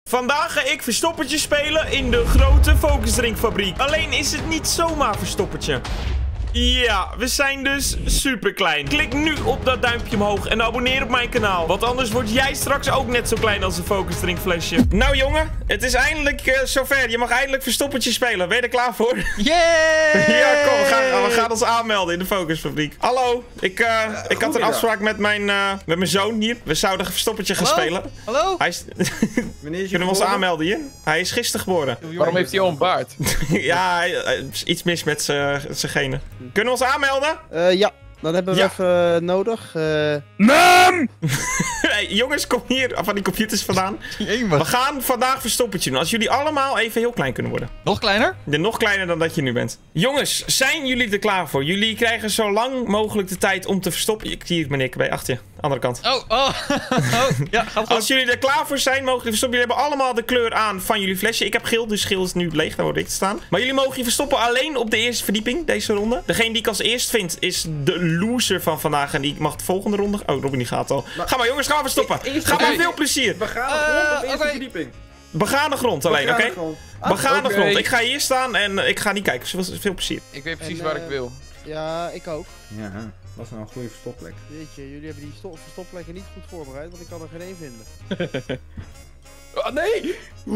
Vandaag ga ik verstoppertje spelen in de grote focusdrinkfabriek. Alleen is het niet zomaar verstoppertje. Ja, we zijn dus super klein. Klik nu op dat duimpje omhoog en abonneer op mijn kanaal. Want anders word jij straks ook net zo klein als een focusdrinkflesje. Nou jongen, het is eindelijk zover. Je mag eindelijk verstoppertje spelen. Ben je er klaar voor? Yeah! Ja, kom, we gaan ons aanmelden in de focusfabriek. Hallo, ik had een afspraak met mijn zoon hier. We zouden verstoppertje gaan spelen. Hallo? Hij is... Wanneer is Kunnen we ons aanmelden hier? Hij is gisteren geboren. Waarom heeft hij al een baard? Ja, iets mis met zijn genen. Kunnen we ons aanmelden? Ja, dan hebben we even nodig. Naam! Hey, jongens, kom hier van die computers vandaan. We gaan vandaag verstoppertje doen. Als jullie allemaal even heel klein kunnen worden. Nog kleiner? Nog kleiner dan dat je nu bent. Jongens, zijn jullie er klaar voor? Jullie krijgen zo lang mogelijk de tijd om te verstoppen. Ik zie het, meneer, bij achter je. Andere kant. Oh. Ja, gaat goed. Als jullie er klaar voor zijn, mogen jullie verstoppen. Jullie hebben allemaal de kleur aan van jullie flesje. Ik heb geel, dus geel is nu leeg. Daar word ik te staan. Maar jullie mogen je verstoppen alleen op de eerste verdieping, deze ronde. Degene die ik als eerst vind, is de loser van vandaag. En die mag de volgende ronde. Oh, Robin die gaat al. Ga maar, jongens, gaan we verstoppen. Ga maar, veel plezier. We gaan grond op de eerste verdieping. Begane grond alleen, oké? Begane grond. Ik ga hier staan en ik ga niet kijken. Veel plezier. Ik weet precies waar ik wil. Ja, ik ook. Ja, dat is nou een goede verstopplek. Jeetje, jullie hebben die verstopplekken niet goed voorbereid, want ik kan er geen één vinden. Oh, nee!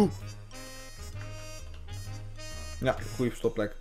Ja, goede verstopplek.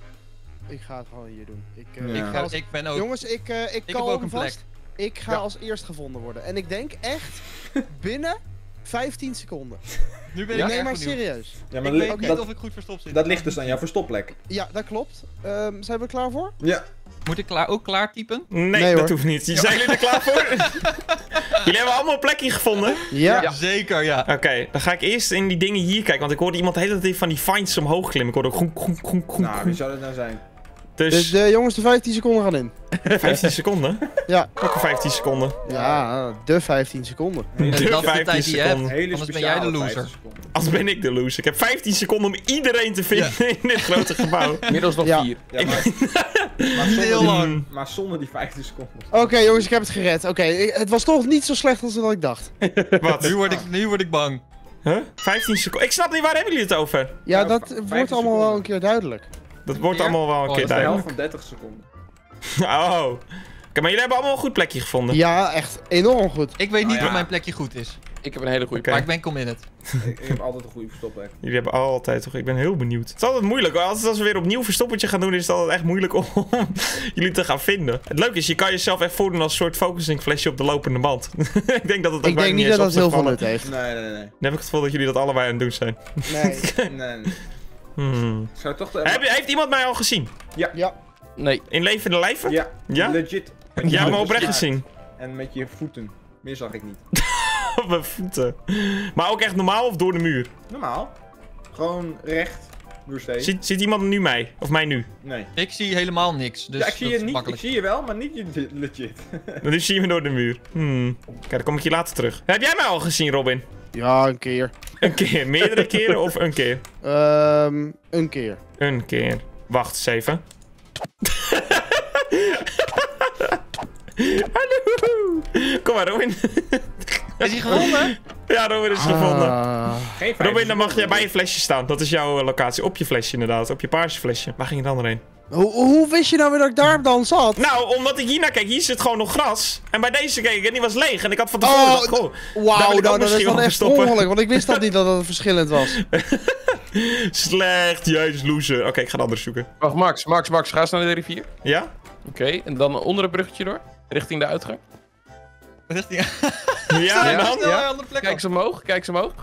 Ik ga het gewoon hier doen. Ja. Ik ben ook... Jongens, ik heb kan ook een plek. vast. Ik ga als eerst gevonden worden. En ik denk echt binnen 15 seconden. Nu ben Nee, ik echt maar benieuwd. serieus. Ja, Ik maar weet niet of ik goed verstopt zit. dat ligt dus aan jouw verstopplek. Ja, dat klopt. Zijn we er klaar voor? Ja. Moet ik ook klaar typen? Nee, hoor. dat hoeft niet. Zijn jullie er klaar voor? Jullie hebben allemaal een plekje gevonden? Ja. Zeker, ja. Oké, dan ga ik eerst in die dingen hier kijken. Want ik hoorde iemand de hele tijd van die finds omhoog klimmen. Ik hoorde ook groen. Nou, wie zou dat nou zijn? Dus de jongens, de 15 seconden gaan in. 15 seconden? Ja. Welke 15 seconden? Ja, de 15 seconden. En dat is de 15 tijd die je hebt. seconden. Hele Anders ben jij de speciale loser. 50 seconden. Als ben ik de loser. Ik heb 15 seconden om iedereen te vinden in dit grote gebouw. Inmiddels nog Ja. 4. Ja, maar Niet heel lang. maar zonder die 15 seconden. Oké, jongens, ik heb het gered. Oké, het was toch niet zo slecht als wat ik dacht. Wat? Nu word ik bang. Huh? 15 seconden? Ik snap niet, waar hebben jullie het over? Ja, Ja, dat 15 wordt allemaal wel seconden. een keer duidelijk. Dat wordt Weer? allemaal wel een Oh, keer dat De duidelijk. helft van 30 seconden. Oh. Oké, maar jullie hebben allemaal een goed plekje gevonden. Ja, echt enorm goed. Ik weet niet ja. of mijn plekje goed is. Ik heb een hele goede Oké. Maar ik ben committed. Ik heb altijd een goede verstopplek. Jullie hebben altijd toch? Ik ben heel benieuwd. Het is altijd moeilijk. Als we weer opnieuw verstoppertje gaan doen, is het altijd echt moeilijk om jullie te gaan vinden. Het leuke is, je kan jezelf echt voordoen als een soort focusing flesje op de lopende band. Ik denk dat het ook Ik denk niet dat dat heel veel nut heeft. Nee. Dan heb ik het gevoel dat jullie dat allebei aan het doen zijn. Nee. Hmm. Zou toch de... Heeft iemand mij al gezien? Ja. Nee. In levende lijven? Ja, Ja? legit. Jij hebt me oprecht Ja. gezien. En met je voeten. Meer zag ik niet. Op mijn voeten. Maar ook echt normaal of door de muur? Normaal. Gewoon recht. Door steeds. Ziet iemand nu mij? Of mij nu? Nee. Ik zie helemaal niks. Dus Ja, ik zie dat je is niet. makkelijk. Ik zie je wel, maar niet legit. Nu zie je me door de muur. Kijk, dan kom ik je later terug. Heb jij mij al gezien, Robin? Ja, een keer. Een keer? Meerdere keren of een keer? Een keer. Een keer. Wacht eens even. Hallo! Kom maar, Robin. Is hij gevonden? Ja, Robin is gevonden. Geen 15 Robin, dan mag jij seconden. bij je flesje staan. Dat is jouw locatie. Op je flesje inderdaad. Op je paarse flesje. Waar ging je dan doorheen? Hoe wist je nou weer dat ik daar dan zat? Nou, omdat ik hier naar kijk. Hier zit gewoon nog gras. En bij deze keek ik en die was leeg. En ik had van tevoren gedacht, goh, daar wil Wauw, ik ook nou, dat is misschien dan wel echt stoppen. ongeluk, want ik wist dat niet dat het verschillend was. Slecht, juist loser. Oké, ik ga de andere zoeken. Wacht, Max, ga eens naar de rivier. Ja? Oké, en dan onder het bruggetje door. Richting de uitgang. Richting... Ja, en dan? Ja, andere plek Kijk eens omhoog, kijk eens omhoog.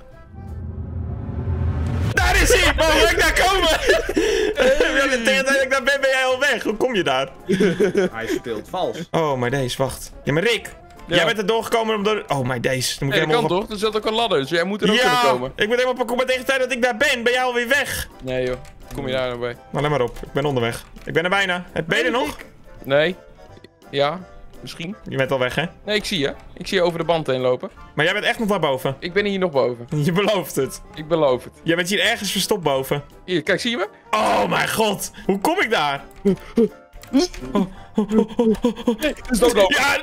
Daar is hij! Mag ik daar komen? Tegen de tijd dat ik daar ben jij al weg. Hoe kom je daar? Hij speelt vals. Oh, maar deze, wacht. Ja, maar Rick. Ja. Jij bent er doorgekomen omdat... Oh, maar deze. Dan moet Nee, ik dat kan helemaal... toch? Er zit ook een ladder, dus jij moet er ook kunnen Ja, komen. ik ben helemaal op. Maar tegen de tijd dat ik daar ben je alweer weg. Nee joh, kom je daar nou bij? Nou, let maar op. Ik ben onderweg. Ik ben er bijna. Ben je er nog? Nee. Ja, misschien. Je bent al weg, hè? Nee, ik zie je. Ik zie je over de band heen lopen. Maar jij bent echt nog naar boven. Ik ben hier nog boven. Je belooft het. Ik beloof het. Jij bent hier ergens verstopt boven. Hier, kijk, zie je me? Oh mijn god. Hoe kom ik daar? Doodlopen. Ja,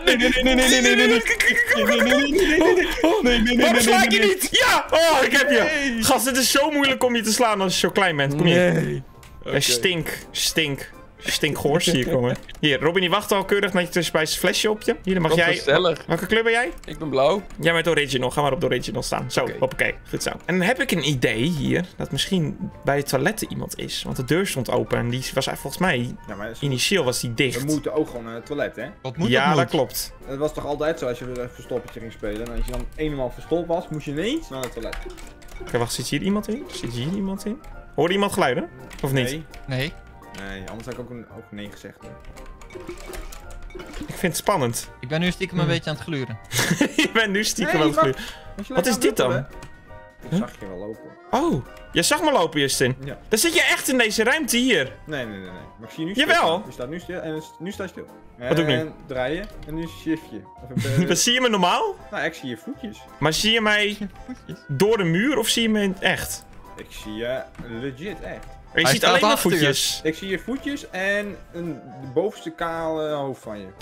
nee. Waarom sla ik je niet? Ja! Oh, ik heb je. Gast, het is zo moeilijk om je te slaan als je zo klein bent. Kom hier. Oké. Stinkgoors zie je komen. Hier, Robin die wacht al keurig netjes bij zijn flesje op je. Hier, dan mag Wat jij... gezellig. Welke kleur ben jij? Ik ben blauw. Jij bent original. Ga maar op de original staan. Zo, Oké. hoppakee. Goed zo. En dan heb ik een idee hier, dat misschien bij het toiletten iemand is. Want de deur stond open en die was volgens mij, Ja, maar initieel was die dicht. we moeten ook gewoon naar het toilet, hè? Wat moet Ja, dat dat moet? klopt. Het was toch altijd zo als je weer een verstoppertje ging spelen. En als je dan eenmaal verstopt was, moest je ineens naar het toilet. Oké, wacht. Zit hier iemand in? Zit hier iemand in? Hoorde iemand geluiden? Of niet? Nee. Nee. Nee, anders had ik ook nee gezegd. Hoor. Ik vind het spannend. Ik ben nu stiekem een beetje aan het gluren. Je bent nu stiekem Nee, aan het wacht. gluren. Was je Wat lekker is dit aan dan? het lukken, hè? Ik zag je wel lopen. Oh, jij zag me lopen, Justin. Ja. Dan zit je echt in deze ruimte hier. Nee. Maar ik zie je nu Jawel. stil. Je staat nu stil en nu sta je stil. Wat doe ik nu? En draaien en nu shift je. Dan zie je me normaal? Nou, ik zie je voetjes. Maar zie je mij door de muur of zie je me in het echt? Ik zie je legit echt. Maar je Hij ziet staat alleen maar achter je. voetjes. Ik zie je voetjes en de bovenste kale hoofd van je.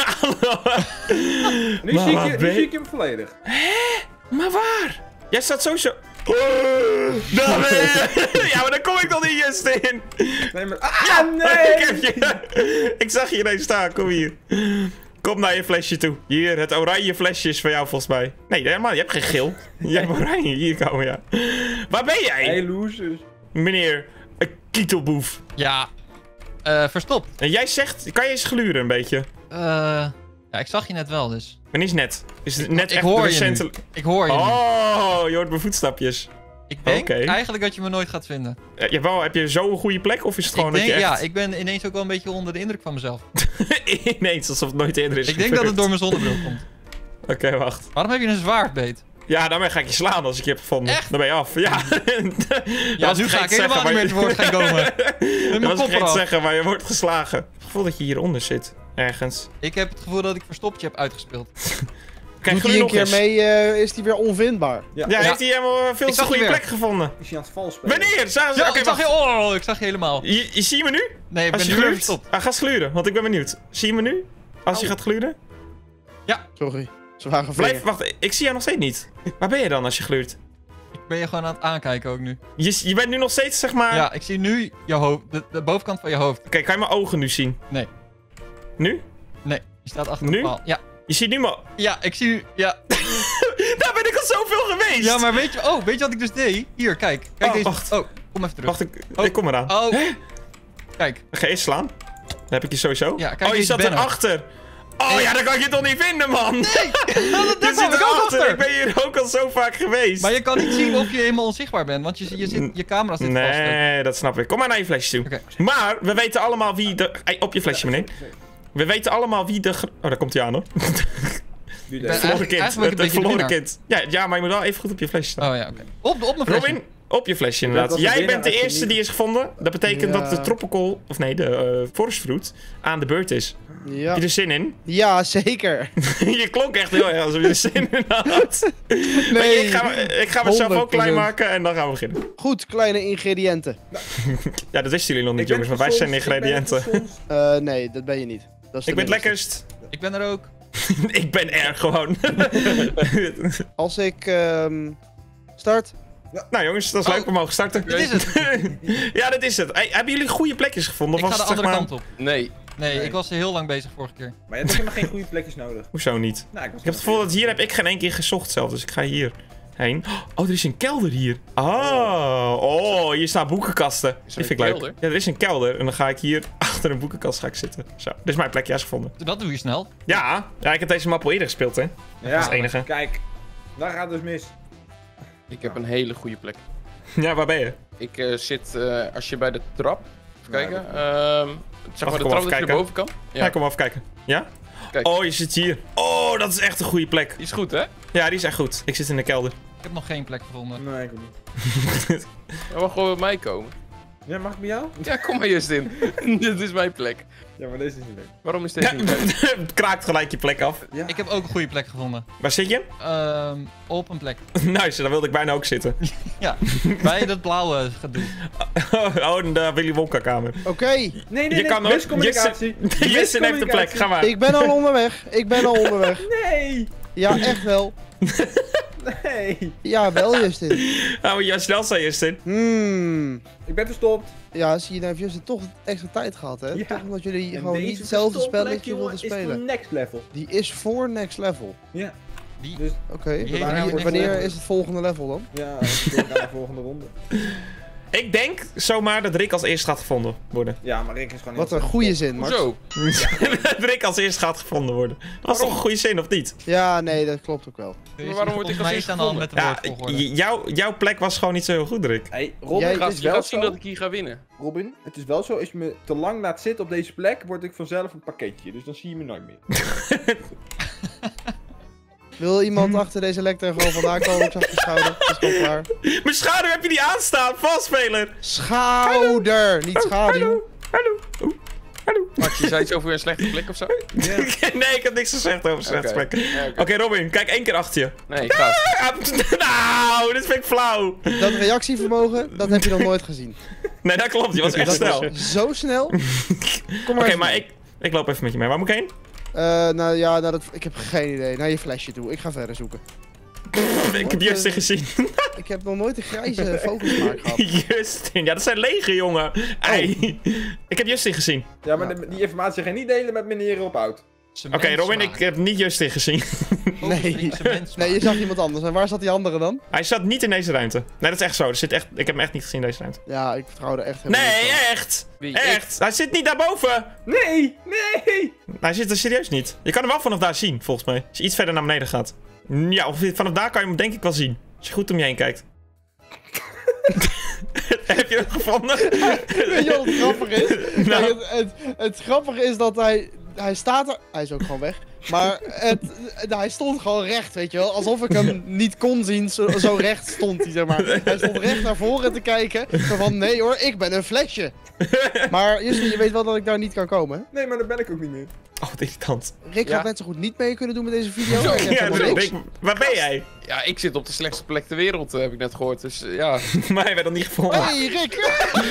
Nu Maar zie ik waar je, ben nu je- zie ik hem volledig. Maar waar? Jij staat sowieso... Daar ben je. Ja, maar dan kom ik toch niet, Justin. Nee, maar... Ja, nee! ik heb je. Ik zag je ineens staan. Kom hier. Kom naar je flesje toe. Hier, het oranje flesje is van jou volgens mij. Nee, helemaal. Je hebt geen geel. Je hebt oranje. Hier komen, ja. Waar ben jij? Hey, losers. Meneer Kietelboef. Ja. Verstopt. En jij zegt... Kan je eens gluren een beetje? Ja, ik zag je net wel dus. Wanneer is net? Is het net Ik echt hoor je recente... nu. Ik hoor je nu. Oh, je hoort mijn voetstapjes. Ik denk Oké. eigenlijk dat je me nooit gaat vinden. Jawel, heb je zo'n goede plek? Of is het gewoon Ik denk, dat je ja, echt... ik ben ineens ook wel een beetje onder de indruk van mezelf. Ineens, alsof het nooit eerder is Ik denk dat het gebeurd. door mijn zonnebril komt. Oké, wacht. Waarom heb je een zwaardbeet? Ja, daarmee ga ik je slaan als ik je heb gevonden. Echt? Dan ben je af. Ja, Ja, nu ga ik helemaal niet meer te woord gaan komen. Met Dat mijn was kop vergeten te eraf. zeggen, maar je wordt geslagen. Het gevoel dat je hieronder zit. Ergens. Ik heb het gevoel dat ik verstoppertje heb uitgespeeld. Kijk, Doet hij een keer mee, is hij weer onvindbaar. Ja, Ja. heeft hij helemaal veel Ik te zag goede je weer. plek gevonden. Is hij aan het vals spelen? Wanneer? Zagen ze... Ja, Oké, ik zag wacht. je. Oh, ik zag je helemaal. Je zie je me nu? Nee, ik Als ben je nu weer gluurt? verstopt. Ga gluren, want ik ben benieuwd. Zie je me nu? Als je gaat gluren? Sorry. Zware Blijf, vinger. wacht, ik zie jou nog steeds niet. Waar ben je dan als je gluurt? Ik ben je gewoon aan het aankijken ook nu. Je bent nu nog steeds, zeg maar... Ja, ik zie nu je hoofd, de bovenkant van je hoofd. Oké, kan je mijn ogen nu zien? Nee. Nu? Nee, je staat achter Nu? de paal. Ja, Je ziet nu maar... ja, ik zie nu. Ja. Daar ben ik al zoveel geweest! Ja, maar weet je wat ik dus deed? Hier, kijk. Kijk Oh, deze. wacht. Oh, kom even terug. Wacht, ik kom eraan. Oh. Kijk. Ga je eerst slaan? Dan heb ik je sowieso. Ja, kijk oh, je deze zat banner. erachter. Oh ja, dan kan ik je toch niet vinden, man! Nee! Daar Je kwam zit ik ook erachter. achter. Ik ben hier ook al zo vaak geweest. Maar je kan niet zien of je helemaal onzichtbaar bent, want je camera zit vast. ook. Nee, dat snap ik. Kom maar naar je flesje toe. Oké. Maar, we weten allemaal wie de... Hey, op je flesje, meneer. We weten allemaal wie de... Oh, daar komt hij aan, hoor. Doe ben deze. Verloren kind. eigenlijk ben ik Het een beetje verloren de kind. Ja, maar je moet wel even goed op je flesje staan. Oh ja, oké. Op mijn flesje. Robin, op je flesje inderdaad. als de Jij winnaar bent de als je eerste niet- die is gevonden. Dat betekent Ja. dat de tropical... Of nee, de forest fruit aan de beurt is. Ja. Heb je er zin in? Ja, zeker. Je klonk echt heel erg alsof je er zin in had. Nee. Ik ga mezelf ook 100%. klein maken en dan gaan we beginnen. Goed, kleine ingrediënten. Ja, dat wisten jullie nog niet, Ik ben jongens, maar wij zijn de gezond, ingrediënten. ik ben gezond. Nee, dat ben je niet. Dat is Ik ben het tenminste. lekkerst. Ik ben er ook. Ik ben er gewoon. Als ik start. Nou jongens, dat is leuk. We mogen starten. Dit is het. Ja, dat is het. Hey, hebben jullie goede plekjes gevonden? Ik Of ga was de het, andere zeg kant op. Nee. Nee, Nee. ik was er heel lang bezig vorige keer. Maar je hebt ook helemaal geen goede plekjes nodig. Hoezo niet? Nou, Ik heb het gevoel dat hier heb ik geen één keer gezocht zelf, dus ik ga hier heen. Oh, er is een kelder hier. Oh, hier staan boekenkasten. Die vind ik leuk. kelder? Ja, er is een kelder en dan ga ik hier achter een boekenkast zitten. Zo, dit is mijn plekje, juist gevonden. Dat doe je snel. Ja, ik heb deze map al eerder gespeeld, hè. Ja, Dat is het enige. Kijk, daar gaat dus mis. Ik heb een hele goede plek. Ja, waar ben je? Ik zit, als je bij de trap... Even Ja, kijken. Zeg Wacht, maar kom de even trap dat je naar kijken. boven kan. Ja, kom maar even kijken. Ja? Kijk. Oh, je zit hier. Oh, dat is echt een goede plek. Die is goed, hè? Ja, die is echt goed. Ik zit in de kelder. Ik heb nog geen plek gevonden. Nee, ik ook niet. Je mag gewoon bij mij komen. Ja, mag ik bij jou? Ja, kom maar Justin. Dit is mijn plek. Ja, maar deze is niet leuk. Waarom is deze niet leuk? Het kraakt gelijk je plek af. Ja. Ik heb ook een goede plek gevonden. Waar zit je? Op een plek. Nice, daar wilde ik bijna ook zitten. Ja, bij dat blauwe gedoe. Oh, in de Willy Wonka kamer. Oké, Nee, Je kan ook. miscommunicatie. Justin heeft de plek, ga maar. ik ben al onderweg. Ik ben al onderweg. Nee! Ja, echt wel. Nee! Ja, wel, Justin. Nou, moet je snel zijn, Justin. Ik ben verstopt. Ja, zie je, nou heeft Justin toch extra tijd gehad, hè? Ja. Toch omdat jullie En gewoon deze niet hetzelfde verstopplek, spelletje jongen, wilden is spelen. voor next level. Die is voor next level. Ja. Die... Dus Oké, Die heeft nou wanneer, next wanneer level. is het volgende level dan? ja, ik ga naar de volgende ronde. Ik denk zomaar dat Rick als eerst gaat gevonden worden. Ja, maar Rick is gewoon Wat heel een goede zin, Max. Hoezo? Dat Rick als eerst gaat gevonden worden. Dat was toch een goede zin, of niet? Ja, nee, dat klopt ook wel. Dus waarom word ik volgens als mij eerst staan al met de Ja, woordvolgorde. jouw plek was gewoon niet zo heel goed, Rick. Hey, Robin, Jij- het Gast, is je wel gaat zien zo. dat ik hier ga winnen. Robin, het is wel zo, als je me te lang laat zitten op deze plek, word ik vanzelf een pakketje. Dus dan zie je me nooit meer. Wil iemand achter deze lector gewoon vandaan komen? Ik zag de schouder. Dat is gewoon klaar. Mijn schaduw heb je niet aanstaan, valspeler. Schouder, niet schaduw. Hallo. Oeh, hallo. Max, je zei iets over een slechte plek of zo? Nee, ik heb niks gezegd over slechte Oké. plekken. Ja, oké. Oké, Robin, kijk 1 keer achter je. Nee, gast. Nou, dit vind ik flauw. Dat reactievermogen, dat heb je nog nooit gezien. Nee, dat klopt, je was echt Dat snel. was zo snel. Kom maar Oké, eens maar mee. ik loop even met je mee. Waar moet ik heen? Nou ja, ik heb geen idee. Naar je flesje toe. Ik ga verder zoeken. Ik heb Justin gezien. Ik heb nog nooit een grijze vogelsmaak gehad. Justin, ja, dat zijn lege, jongen. Ei. Ik heb Justin gezien. Ja, maar die informatie ga je niet delen met meneer op oud. Oké, Robin, ik heb niet Justin gezien. Nee. Nee, je zag iemand anders. En waar zat die andere dan? Hij zat niet in deze ruimte. Nee, dat is echt zo. Ik heb hem echt niet gezien in deze ruimte. Ja, ik vertrouw er echt helemaal Nee, niet van. echt. Wie? Echt. Hij zit niet daarboven. Nee! Hij zit er serieus niet. Je kan hem wel vanaf daar zien, volgens mij. Als je iets verder naar beneden gaat. Ja, of vanaf daar kan je hem denk ik wel zien. Als je goed om je heen kijkt. Heb je hem gevonden? Weet je wat het grappig is? Nou. Kijk, het grappige is dat hij staat er... Hij is ook gewoon weg. Maar hij stond gewoon recht, weet je wel. Alsof ik hem niet kon zien. Zo recht stond hij, zeg maar. Hij stond recht naar voren te kijken. Zo van, nee hoor, ik ben een flesje. Maar Justin, je weet wel dat ik daar niet kan komen, hè? Nee, maar daar ben ik ook niet meer. Oh, wat irritant. Rick Ja. had net zo goed niet mee kunnen doen met deze video. Zo, Hij zegt Ja, helemaal niks. Rick, waar ben jij? Ja, ik zit op de slechtste plek ter wereld, heb ik net gehoord. Dus ja. Maar hij werd nog niet gevonden. Hey Rick!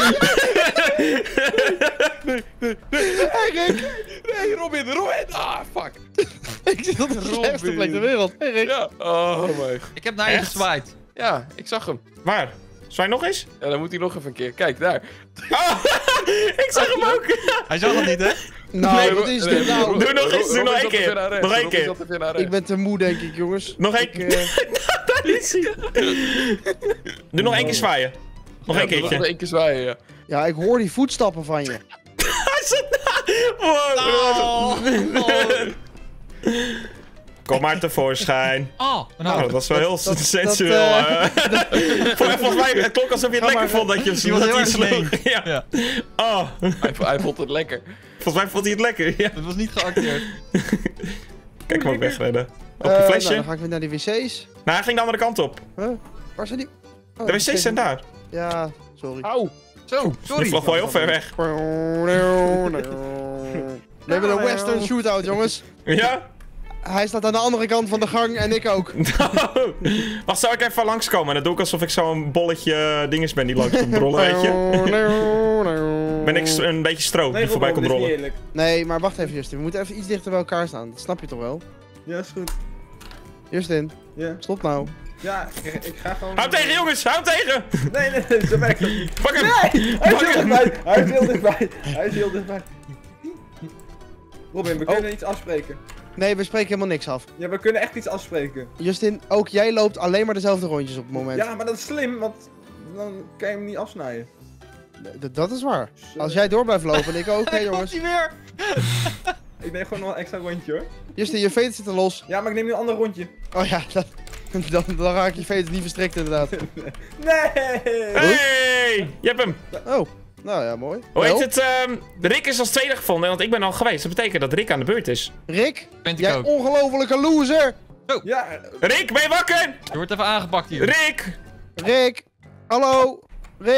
Hey Rick! Nee, Robin! Ah, fuck. Ik zit op de slechtste plek ter wereld. Hey Rick! Ja. Oh my. Ik heb naar je Echt? gezwaaid. Ja, ik zag hem. Waar? Zwaai nog eens? Ja, dan moet hij nog even een keer. Kijk, daar. Oh, ik zag hem ook. Hij zag het niet, hè? Nou, wat is dit nou? Doe nog eens, doe nog één keer. Nog één keer. Ik ben te moe, denk ik, jongens. Nog één Ik, keer. Daar is hij. Doe nog 1 keer zwaaien. Nog 1 keertje. Nog één keer zwaaien, ja. Ja, ik hoor die voetstappen van je. Hij zit Wow. Kom maar tevoorschijn. Oh, Nou, dat was wel heel dat- sensueel. Volgens mij, het klonk alsof je het Ga lekker maar, vond dat je die was dat heel hij erg sloeg. gemeen. Ja. Ja. Oh, Hij vond het lekker. volgens mij vond hij het lekker. Ja. Dat was niet geacteerd. Kijk hem ook wegrennen. Op Nou, een flesje. dan ga ik weer naar die wc's. Nou, hij ging de andere kant op. Waar zijn die? Oh, De wc's zijn daar. Ja, sorry. Auw. Zo. Die Sorry. vloog wel heel ver weg. We hebben een western shootout, jongens. Ja? Hij staat aan de andere kant van de gang en ik ook. Wacht, zou ik even langskomen? En dan doe ik alsof ik zo'n bolletje dinges ben die langs komt rollen, weet je? Ben ik een beetje stro die Nee, voorbij Robin, komt dit is rollen. niet eerlijk. Nee, maar wacht even, Justin. We moeten even iets dichter bij elkaar staan. Dat snap je toch wel? Ja, is goed. Justin, Ja, stop nou. ja ik ga gewoon... Hou hem tegen, jongens! Hou hem tegen! Nee, zo werkt dat niet. Pak hem! Hij is Pak heel hem! dichtbij. Hij is heel dichtbij. Hij is heel dichtbij. Robin, we kunnen Oh. iets afspreken. Nee, we spreken helemaal niks af. Ja, we kunnen echt iets afspreken. Justin, ook jij loopt alleen maar dezelfde rondjes op het moment. Ja, maar dat is slim, want dan kan je hem niet afsnijden. Dat is waar. Dus, Als jij door blijft lopen en ik ook, hè jongens. Komt hij weer? Ik neem gewoon nog een extra rondje hoor. Justin, je veet zit er los. Ja, maar ik neem nu een ander rondje. Oh ja, dan raak je veet niet verstrikt inderdaad. Nee! Hey! Je hebt hem! Oh, nou ja, mooi. Hoe Wel, heet het? Rick is als tweede gevonden, want ik ben al geweest. Dat betekent dat Rick aan de beurt is. Rick, Vind ik jij ook. ongelofelijke loser. Ja, Rick, ben je wakker? Je wordt even aangepakt hier. Rick! Rick, hallo. Rick.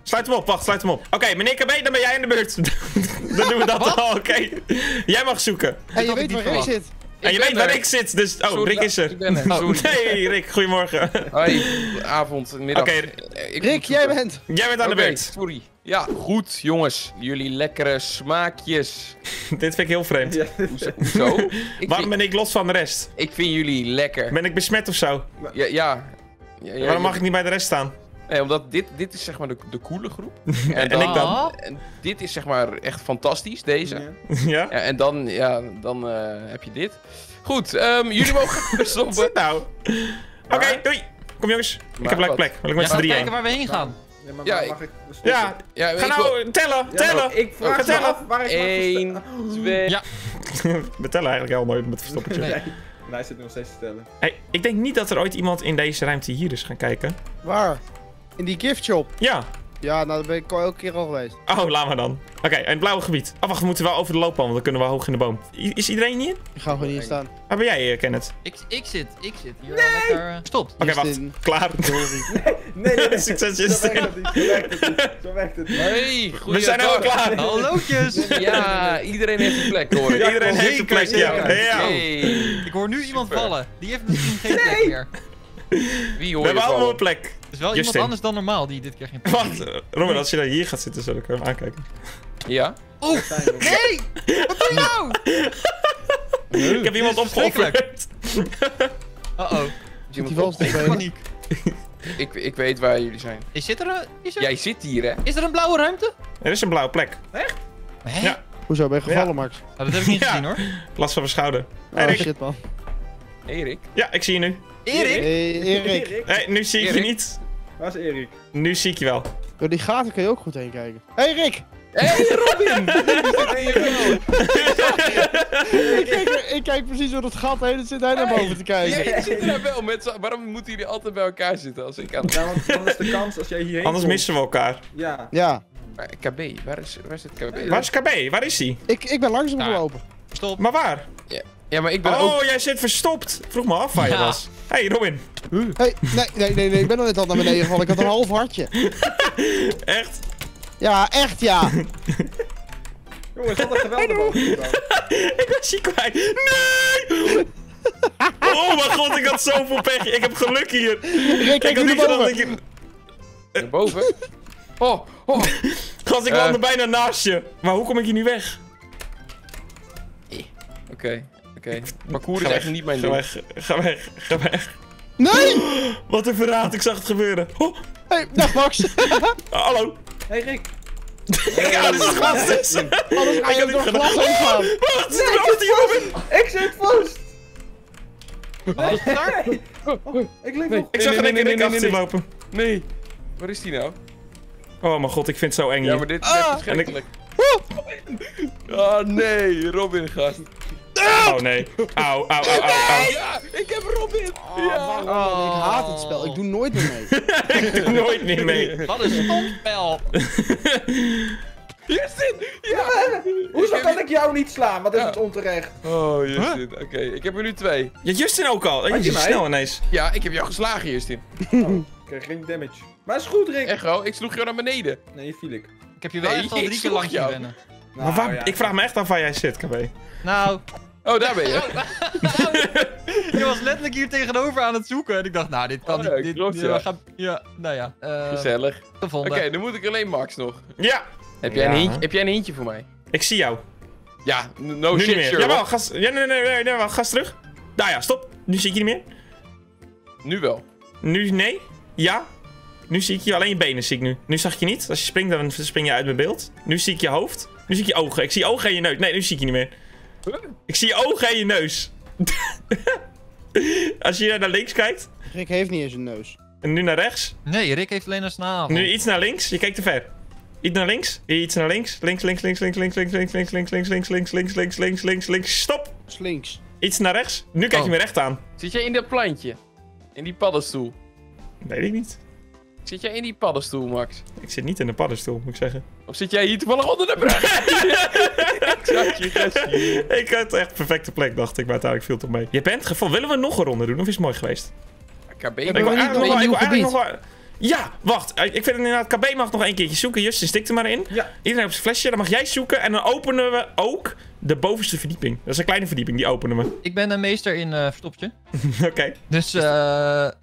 Sluit hem op, wacht, sluit hem op. Oké, meneer KB, dan ben jij in de beurt. Dan doen we dat al, oké. Jij mag zoeken. En je weet waar Rick zit. En je weet waar Rick zit, dus... Oh, Sorry, Rick is er. ik ben er, Oh, sorry. nee, Rick, goedemorgen. Hoi, avond, middag. Oké, Rick, jij bent. jij bent aan de Oké, beurt. sorry. Ja, goed, jongens. Jullie lekkere smaakjes. Dit vind ik heel vreemd. Ja, Hoezo? Waarom ben ik los van de rest? Ik vind jullie lekker. Ben ik besmet of zo? Ja. Waarom mag ik niet bij de rest staan? Nee, omdat dit is zeg maar de coole groep. En ik dan? En dit is zeg maar echt fantastisch, deze. Ja. Ja? Ja, en dan heb je dit. Goed, jullie mogen stoppen. Nou. Oké, doei. Kom jongens. Ik heb een leuke plek. Wil ik met Ja, z'n gaan drieën kijken heen? waar we heen gaan. Ja, maar Ja, waar ik- mag ik stoppen? Ja, Ja, ga ik nou tellen, Ja, tellen. maar ik vraag me Vertel. af waar ik mag 1, 2... Ja. We tellen eigenlijk heel nooit met het verstoppertje. Nee. Nee, hij zit nog steeds te tellen. Hey, ik denk niet dat er ooit iemand in deze ruimte hier is gaan kijken. Waar? In die gift shop. Ja. Ja, nou, daar ben ik al elke keer al geweest. Oh, laat maar dan. Oké, en het blauwe gebied. Oh, wacht, we moeten wel over de loopband, want dan kunnen we hoog in de boom. Is iedereen hier? Ik ga gewoon hier staan. Waar ben jij, Kenneth? Ik zit hier al lekker... Stopt. Oké, wacht. Justin. Klaar. Nee, Succes, Zo Justin. werkt het niet, zo werkt het niet. Zo werkt het niet. Hey, We zijn goeiedag. ook klaar. Hallootjes! Ja, iedereen heeft een plek hoor. Ja, Iedereen heeft een plek, ja. zeker. Ja. Hey. Ik hoor nu iemand Super. vallen. Die heeft misschien geen plek meer. Wie We hoor je hebben allemaal een vallen? plek. Het is wel Justin. iemand anders dan normaal die dit keer geen plek heeft. Wacht, Robert, als je daar hier gaat zitten, zal ik hem aankijken. Ja? Nee! Wat doe je nou? Ik heb iemand opgeofferd. Uh-oh. Die vals te spelen. Paniek. Ik weet waar jullie zijn. Jij zit hier hè? Is er een blauwe ruimte? Er is een blauwe plek. Hè? Ja. Hoezo, ben je gevallen, Max? Nou, dat heb ik niet Ja. gezien hoor. Last van mijn schouder. Hey, Oh Rick. shit, man. Erik? Ja, ik zie je nu. Erik? Hey, Erik. Hey, nu zie ik je Erik. niet. Waar is Erik? Nu zie ik je wel. Door die gaten kun je ook goed heen kijken. Hey, Rick! Hey Robin! Ik kijk precies door het gat heen en zit hij naar boven te kijken. Jij zit er nou wel met waarom moeten jullie altijd bij elkaar zitten als ik aan... Ja, want dan is de kans als jij hierheen Anders komt. missen we elkaar. Ja. Ja, Maar KB, waar is het KB? Waar is KB? Waar is hij? ik ben langzaam gelopen. Stop. Maar waar? Ja, maar ik ben Oh, ook... jij zit verstopt. Vroeg me af waar je Ja. was. Hey, Robin. Hey, nee, ik ben nog net al naar beneden gevallen. Ik had een half hartje. Echt? Ja, echt ja. Jongens, wat een geweldig boven dan. Ik was je kwijt. Nee! Oh mijn god, ik had zoveel pech. Ik heb geluk hier. Rick, kijk Ik had nu niet naar gedacht dat boven. ik... Naar boven? Oh. Gast, ik landde bijna naast je. Maar hoe kom ik hier nu weg? Oké. Parcours Ga is weg. echt niet mijn Ga ding. weg. Ga weg. Ga weg. Nee! Wat een verraad. Ik zag het gebeuren. Oh, Hey, dag Max. hallo. Hey Rick. Ja, dit is het glas tussen. Anders ga Ik je had door niet glas gedaan. heen gaan. Wat? Zit er achter je, Robin? Ik zit vast! Was het daar? Ik leef Nee. nog. Ik zag in één keer Rick achter je lopen. Nee. Waar is die nou? Oh mijn god, ik vind het zo eng Ja, hier. maar dit is Ah. echt verschrikkelijk. Oh nee, Robin gast. Oh nee. Auw, auw, auw, auw. Ja, ik heb Robin. Oh, ik haat het spel. Ik doe nooit meer mee. Ik doe nooit meer mee. Wat een stomspel. Justin! Ja! Hoezo heb kan je- ik jou niet slaan? Wat is Ja. het onterecht? Oh, Justin. Oké, ik heb er nu 2. Ja, Justin ook al. Had Je je is mij? snel ineens. Ja, ik heb jou geslagen, Justin. Oh, ik krijg geen damage. Maar is goed, Rick. Echt wel, ik sloeg jou naar beneden. Nee, hier viel ik. Ik heb je wel Nee, echt al ik 3 keer sloeg langs zien jou. rennen. Nou, Maar waar, ja. ik vraag me echt af waar jij zit, KB. Nou, Oh, daar ben je. je was letterlijk hier tegenover aan het zoeken. En ik dacht, nou, dit kan Oh ja, niet. Dit, klopt, ja, ja. ja, nou ja. Gezellig. Gevonden. Oké, dan moet ik alleen Max nog. Ja. Heb jij, Ja. heb jij een hintje voor mij? Ik zie jou. Ja, no nu shit, niet meer. Sherlock. Jawel, gas. Ja, nee, wacht, gas terug. Daar ja, stop. Nu zie ik je niet meer. Nu wel. Nu, nee. Ja. Nu zie ik je, alleen je benen zie ik nu. Nu zag ik je niet. Als je springt, dan spring je uit mijn beeld. Nu zie ik je hoofd. Nu zie ik je ogen. Ik zie je ogen en je neus. Nee, nu zie ik je niet meer. Ik zie je ogen en je neus. Als je naar links kijkt. Rick heeft niet eens een neus. En nu naar rechts. Nee, Rick heeft alleen een snavel. Nu iets naar links. Je keek te ver. Iets naar links. Iets naar links. Links, links, links, links, links, links, links, links, links, links, links, links, links, links, links, links, links. Stop. Slinks. Iets naar rechts. Nu kijk je Oh. me recht aan. Zit jij in dat plantje? In die paddenstoel? Weet ik niet. Zit jij in die paddenstoel, Max? Ik zit niet in een paddenstoel, moet ik zeggen. Of zit jij hier toevallig onder de brug? Ik zag je gastje. Ik had echt een perfecte plek, dacht ik, maar uiteindelijk viel het op mee. Je bent gevallen. Willen we nog een ronde doen, of is het mooi geweest? KB, Ik Ik ben wil niet eigenlijk nog nog een wel... nieuw ik wil eigenlijk gebied. nog wel- Ja, wacht. Ik vind het inderdaad, KB mag nog 1 keertje zoeken. Justin, stik er maar in. Ja. Iedereen op zijn flesje. Dan mag jij zoeken. En dan openen we ook de bovenste verdieping. Dat is een kleine verdieping, die openen we. Ik ben een meester in verstoppertje. Oké. Dus, ja.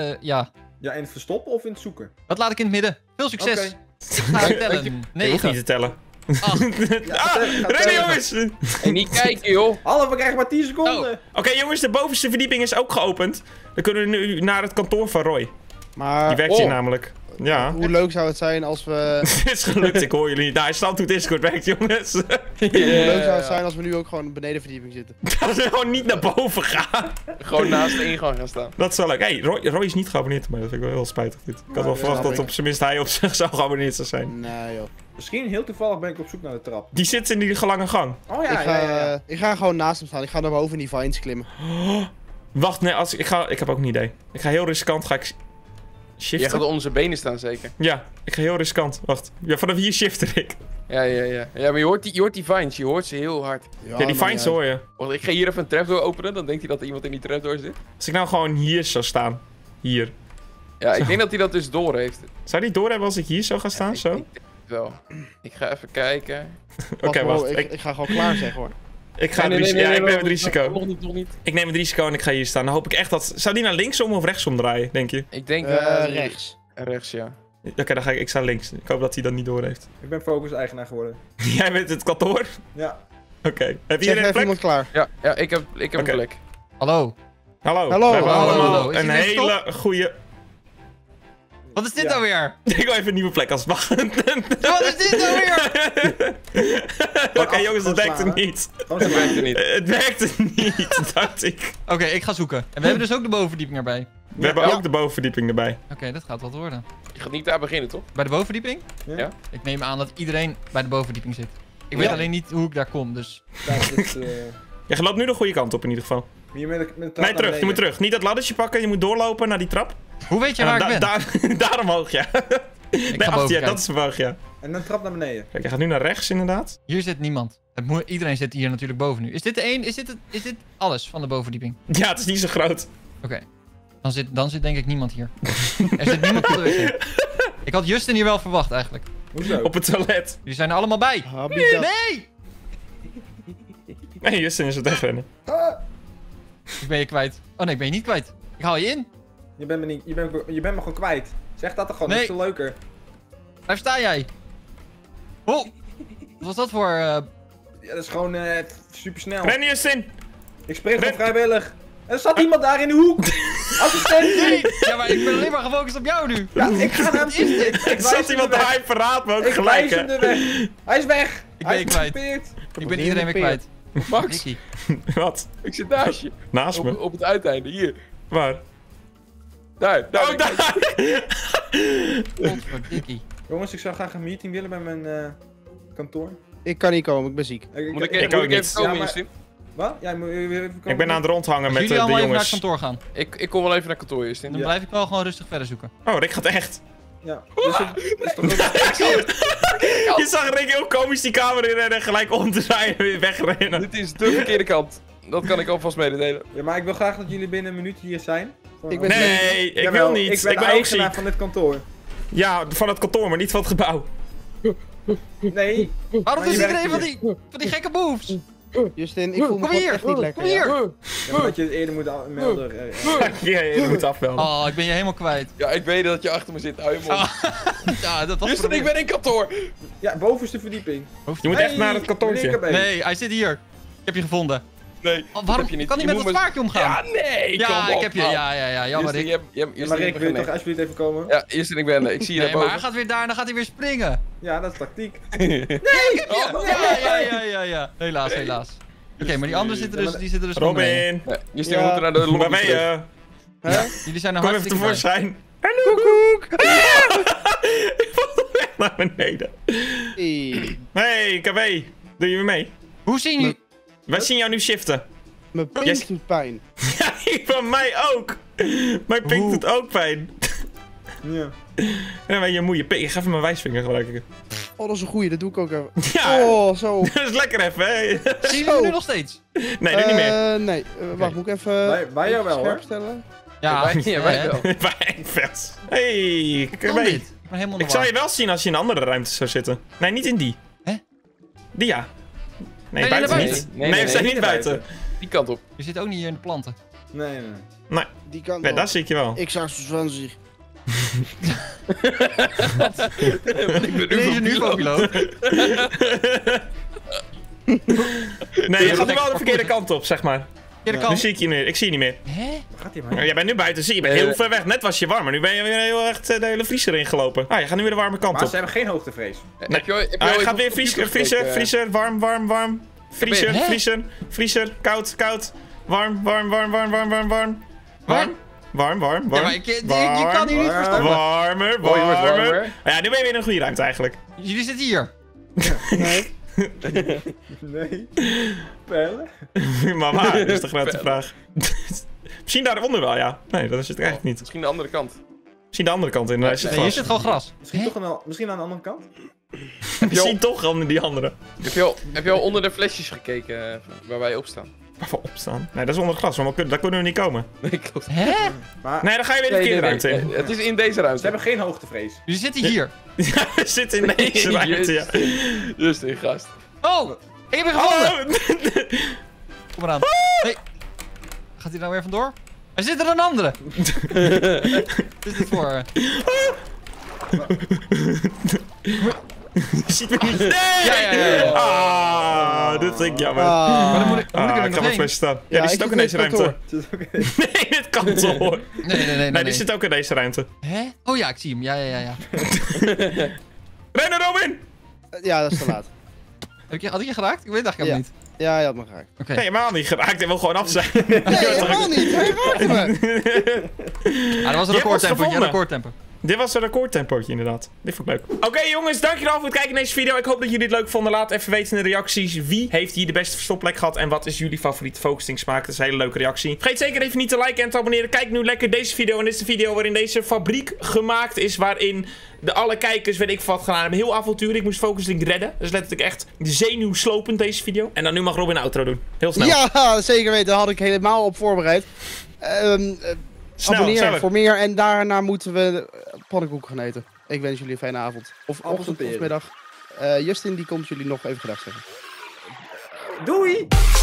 Ja, in het verstoppen of in het zoeken? Dat laat ik in het midden. Veel succes. Oké. Ik ga tellen. Je hoeft 9. niet te tellen. Acht. Rennen jongens! En niet kijken, joh. Hallo, we krijgen maar 10 seconden. Oké jongens, de bovenste verdieping is ook geopend. Dan kunnen we nu naar het kantoor van Roy. Die Maar werkt hier namelijk. Ja. hoe leuk zou het zijn als we... Het is gelukt, ik hoor jullie niet. Nou, hij snapt hoe Discord werkt, jongens. Hoe leuk zou het zijn als we nu ook gewoon op de benedenverdieping zitten. Dat we gewoon niet naar boven gaan. Gewoon naast de ingang gaan staan. Dat is wel leuk. Hey, Roy is niet geabonneerd, maar dat vind ik wel heel spijtig. Dit. Ik had wel verwacht dat op zijn minst hij op zich zou geabonneerd zou zijn. Nee joh. Misschien heel toevallig ben ik op zoek naar de trap. Die zit in die lange gang. Oh ik, ja, ga, ja. ik ga gewoon naast hem staan. Ik ga naar boven in die vines klimmen. Wacht, nee, ik heb ook een idee. Ik ga heel riskant, ga ik shiften. Jij gaat op onze benen staan, zeker? Ja, ik ga heel riskant. Wacht, ja, vanaf hier shifter ik. Ja. Ja, maar je hoort die vines. Je hoort ze heel hard. Ja, die maar fines ja. hoor je. Wacht, ik ga hier even een trapdoor openen. Dan denkt hij dat er iemand in die trapdoor zit. Als ik nou gewoon hier zou staan. Hier. Ja, ik denk dat hij dat dus door heeft. Zou die doorhebben als ik hier zou gaan staan? Ik Zo? denk het wel. Ik ga even kijken. Oké, wacht. Ik ga gewoon klaar zeggen hoor. Ik ga ik neem het risico. Nog niet. Ik neem het risico en ik ga hier staan. Dan hoop ik echt dat... Zou die naar linksom of rechtsom draaien, denk je? Ik denk Rechts. rechts, ja. Oké, dan ga ik sta links. Ik hoop dat hij dat niet door heeft. Ik ben focus-eigenaar geworden. Jij bent het kantoor? Ja. Oké. Heb Zeg iedereen een even plek? iemand klaar. Ja, ik heb een Oké. plek. Hallo. Hallo. Hallo, We hebben hallo, allemaal hallo. Is een iedereen hele goede... Wat is dit Ja. nou weer? Ik wil even een nieuwe plek als het mag. Wat is dit nou weer? Oké, jongens, dat Gewoon werkte slaan, hè? niet. Gewoon Dat slaan. werkt er niet. Het werkte niet, dacht ik. Oké, ik ga zoeken. En we hebben dus ook de bovenverdieping erbij. We hebben ook de bovenverdieping erbij. Oké, dat gaat wat worden. Je gaat niet daar beginnen, toch? Bij de bovenverdieping? Ja. Ik neem aan dat iedereen bij de bovenverdieping zit. Ik weet Ja. alleen niet hoe ik daar kom, dus... Daar zit, Je loopt nu de goede kant op in ieder geval. hier met de trap Nee, naar terug. Je beneden. moet terug. Niet dat laddertje pakken. Je moet doorlopen naar die trap. Hoe weet je En waar dan ik ben? daar omhoog, ja. Ik Nee, ga achter boven je. kijken. Dat is omhoog, ja. En dan trap naar beneden. Kijk, je gaat nu naar rechts inderdaad. Hier zit niemand. Iedereen zit hier natuurlijk boven nu. Is dit de één? Is dit alles van de bovenverdieping? Ja, het is niet zo groot. Oké. Dan zit denk ik niemand hier. Er zit niemand op de wc. Ik had Justin hier wel verwacht eigenlijk. Hoezo? Op het toilet. Jullie zijn er allemaal bij. Habitat. Nee! Nee, Justin is het wegrennen. Ik ben je kwijt. Oh nee, ik ben je niet kwijt. Ik haal je in. Je bent me niet, je bent me gewoon kwijt. Zeg dat toch gewoon, Nee. dat is veel leuker. Waar sta jij? Oh! Wat was dat voor... Ja, dat is gewoon super snel. Ren, Justin. Ik spring gewoon Ren. vrijwillig. En er zat iemand daar in de hoek. Assistent. Nee! Ja, maar ik ben alleen maar gefocust op jou nu. Ja, ik ga naar hem Wat is dit? Ik zat iemand daar, hij verraadt me ook Ik gelijk, wijs hem hè. de weg. Hij is weg. Ik Hij ben je is kwijt. gepeerd. Ik ben iedereen weer kwijt. Max, Nicky. Wat? ik zit naast je. Naast me? Op het uiteinde, hier. Waar? Daar. Oh, daar! Godverdikkie. Jongens, ik zou graag een meeting willen bij mijn kantoor. Ik kan niet komen, ik ben ziek. Moet ik ook even niet. komen, Ja, maar- Justin? Wat? Ja, moet je weer even komen? Ik ben aan het rondhangen Als met jullie de allemaal even naar het jongens. kantoor gaan, Ik kom wel even naar kantoor, Justin. dan Ja. blijf ik wel gewoon rustig verder zoeken. Oh, Rick gaat echt. Ja, dus dat is toch ook... Je zag Rick heel komisch die kamer in en gelijk om te draaien en weer wegrennen. Dit is de verkeerde kant. Dat kan ik alvast mededelen. Ja, maar ik wil graag dat jullie binnen een minuut hier zijn. Ik ben- Nee, ik Jawel, wil niet. Ik ben Ik de ben ook eigenaar ziek. van dit kantoor. Ja, van het kantoor, maar niet van het gebouw. Nee. Waarom Maar doet je iedereen werkt van die gekke moves? Justin, ik voel me Kom gewoon hier. echt niet lekker. Kom hier. Ja, maar dat je het eerder moet melden. Ja, je moet afbellen. Oh, ik ben je helemaal kwijt. Ja, ik weet dat je achter me zit. Hou je mond. Ja, dat was Justin, ik ben in kantoor. Ja, bovenste verdieping. Je moet echt naar het kantoortje. meneer KB. Nee, hij zit hier. Ik heb je gevonden. Nee, Oh, dat waarom heb je niet. kan hij Je met moet dat me- zwaardje omgaan? Ja, nee. Ja, kom op, ik heb je. man. Ja, jammer Justin, Rick. je hebt Ja, maar Rick, wil je toch alsjeblieft even komen? Ja, Justin, ik ben er. Ik zie je Nee, daar maar hij boven. gaat weer daar en dan gaat hij weer springen. Ja, dat is tactiek. Ja. Helaas. Oké, maar die anderen zitten dus, die zitten dus nog mee. Robin, Ja, Justin, we Ja. moeten naar de waar lobby ben terug. je? Hè? Jullie zijn er Kom even hartstikke bij. tevoorschijn. Hallo, koek. Ik val echt naar beneden. Hey, Hey, KB, doe je weer mee? Hoe zien jullie... Wij zien jou nu shiften. mijn pink Yes. doet pijn. Ja, die van mij ook. Mijn pink Hoe? doet ook pijn. Ja. En dan ben je moe. Je pink. Ik ga even mijn wijsvinger gebruiken. Oh, dat is een goeie, dat doe ik ook even. Ja, Oh, zo. dat is lekker even, hè? Zien jullie me nu nog steeds? Nee, nu niet meer. Nee, wacht, moet ik even Wij jou wel, scherp hoor. stellen? Ja, Ja, wij wel. Bij vet. Hey, kijk Kan mee. dit? Ik ben helemaal Ik zou je wel zien als je in een andere ruimte zou zitten. Nee, niet in die. Hè? Die ja. Nee, Nee, buiten nee, niet. nee, Nee, we nee, zijn nee, niet nee, buiten. Die kant op. Je zit ook niet hier in de planten. Nee. Die kan Nee, wel. daar zie ik je wel. Ik zag ze van zich. Ik ben Deze nu piloot. Nee, je gaat nu wel de verkeerde kant op, zeg maar. Ja, dat Nu kan. zie ik je niet meer. Ik zie je niet meer. Hè? Waar gaat hij maar? Jij bent nu buiten, zie je. Je bent heel ver weg. Net was je warm, maar nu ben je weer heel echt de hele vriezer ingelopen. Ah, je gaat nu weer de warme kant Maar op. ze hebben geen hoogtevrees. Heb je al Ah, ooit gaat op weer de computer vriezer, gekeken? vriezer, warm. Vriezer, Hè? vriezer, koud. Warm. Ja, maar je kan hier niet verstoppen. Warmer. Warmer. Ah, ja, nu ben je weer in een goede ruimte eigenlijk. Jullie zitten hier. Nee. Nee. Pellen? Mama, dat is de grote vraag. Misschien daaronder wel, ja. Nee, dat is het eigenlijk niet. Misschien de andere kant. Misschien de andere kant in. Daar zit Nee, hier gras. zit gewoon gras. Misschien aan de andere kant? Misschien toch aan die andere. Heb je al onder de flesjes gekeken waar wij op staan? Waarvoor opstaan? Nee, dat is onder het gras, want daar kunnen we niet komen. Nee, klopt. Hè? Maar Nee, dan ga je weer de verkeerde ruimte in. Het is in deze ruimte. ze hebben geen hoogtevrees. Jullie zitten hier. Ja, we zitten in deze ruimte, ja. Rustig, gast. Oh! Ik heb hem gevonden! Hallo! Kom maar aan. Nee. Gaat hij nou weer vandoor? Er zit er een andere. Wat is dit voor? Je ziet me niet. Nee! Ja. Ah, dit vind ik jammer. Maar dan moet ik Ah, er ik nog ga maar heen. flesje staan. Ja, Ja, die ik zit ook in zit deze in het ruimte. Zit ook in- Nee, dit kantoor. Nee. Die zit ook in deze ruimte. Hè? Oh ja, ik zie hem. Ja. Rennen, Robin! Ja, dat is te laat. Had ik je geraakt? Ik weet het eigenlijk helemaal niet. Ja, je had me geraakt. Oké. Nee, helemaal niet geraakt. Hij wil gewoon af zijn. Nee, helemaal niet. Hij raakte me. Ah, dat was een Je hebt ons recordtempo. gevonden. Recordtempo. Dit was een recordtempootje inderdaad. Dit vond ik leuk. Oké jongens, dankjewel voor het kijken naar deze video. Ik hoop dat jullie het leuk vonden. Laat even weten in de reacties. Wie heeft hier de beste verstopplek gehad? En wat is jullie favoriete focusing smaak? Dat is een hele leuke reactie. Vergeet zeker even niet te liken en te abonneren. Kijk nu lekker deze video. En dit is de video waarin deze fabriek gemaakt is. Waarin alle kijkers, weet ik wat, gedaan hebben. Heel avontuur. Ik moest Focus redden. Dus letterlijk echt zenuwslopend deze video. En dan nu mag Robin een outro doen. Heel snel. Ja, zeker weten. Daar had ik helemaal op voorbereid. Abonneer snel. voor meer en daarna moeten we pannenkoeken gaan eten. Ik wens jullie een fijne avond. Of ochtend of middag. Justin die komt jullie nog even gedag zeggen. Doei!